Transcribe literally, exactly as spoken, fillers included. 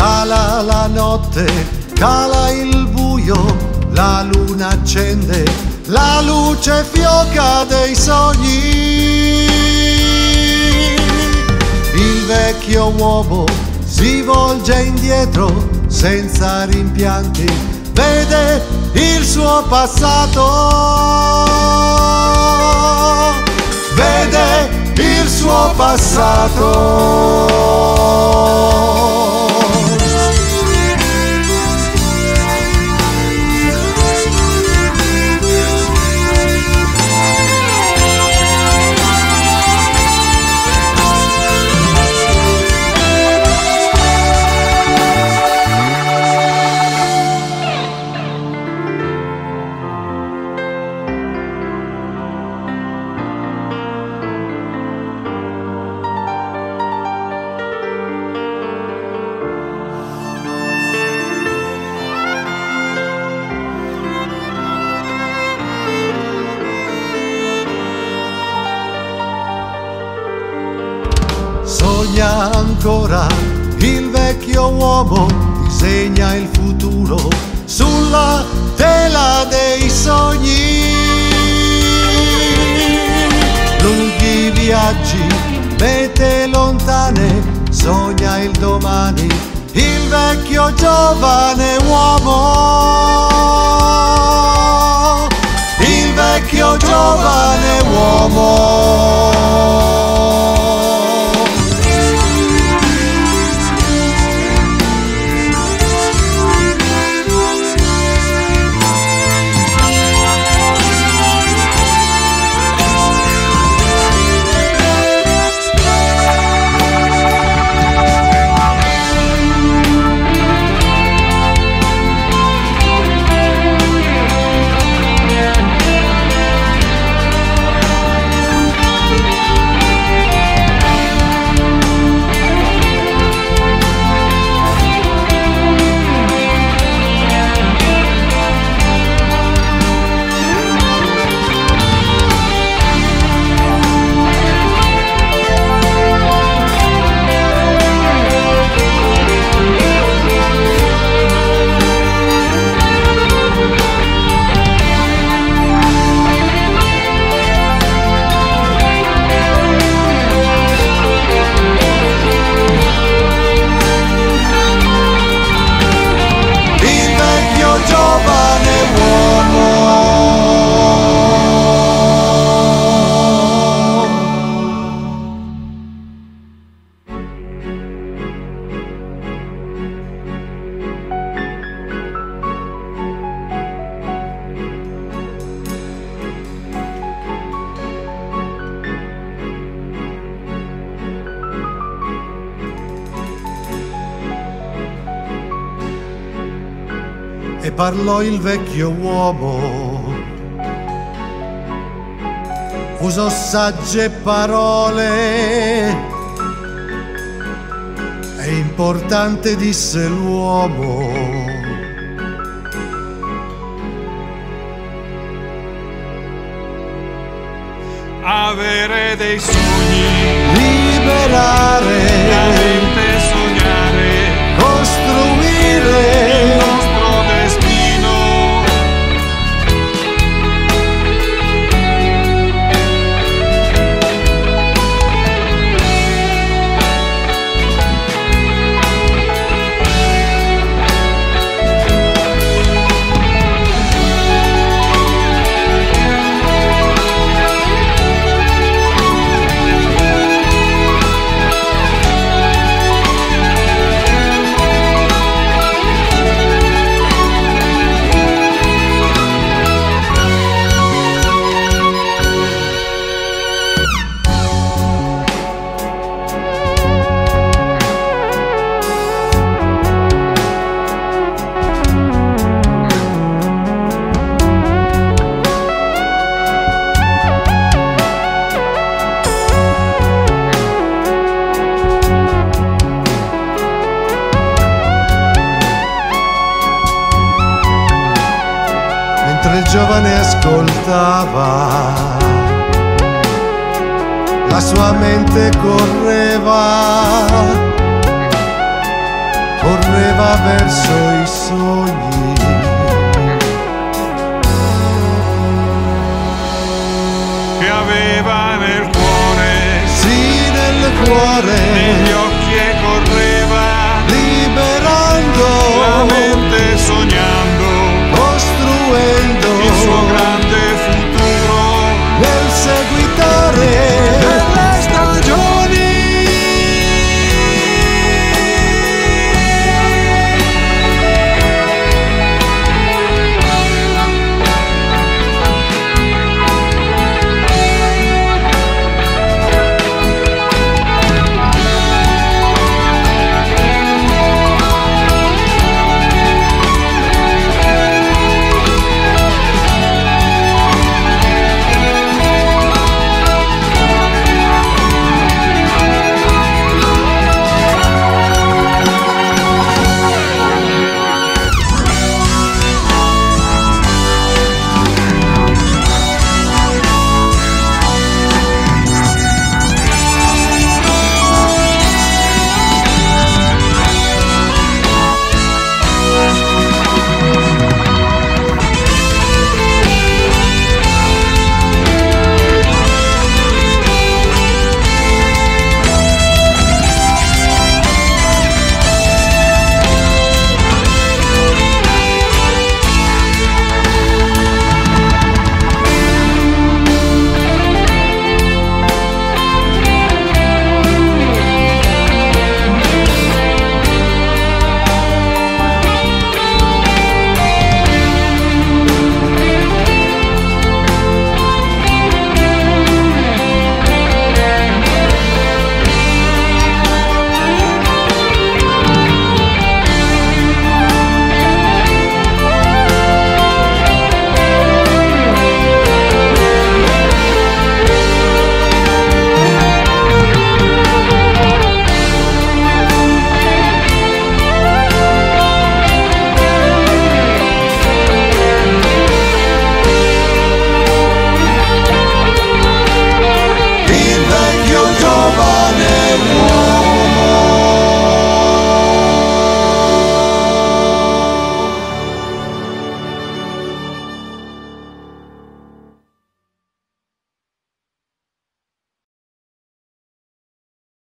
Cala la notte, cala il buio, la luna accende la luce fioca dei sogni. Il vecchio uomo si volge indietro senza rimpianti, vede il suo passato, vede il suo passato. Sogna ancora il vecchio uomo, disegna il futuro sulla tela dei sogni. Lunghi viaggi, mete lontane, sogna il domani, il vecchio giovane uomo, il vecchio giovane uomo. E parlò il vecchio uomo, usò sagge parole, è importante, disse l'uomo, avere dei sogni, liberare la mente, sognare, costruire il nostro destino. Mentre il giovane ascoltava, la sua mente correva, correva correva verso i sogni. Che aveva nel cuore, Sì, nel cuore